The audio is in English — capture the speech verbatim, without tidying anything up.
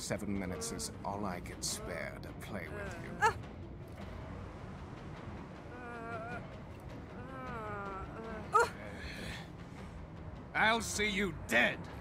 Seven minutes is all I can spare to play with you. Uh. I'll see you dead!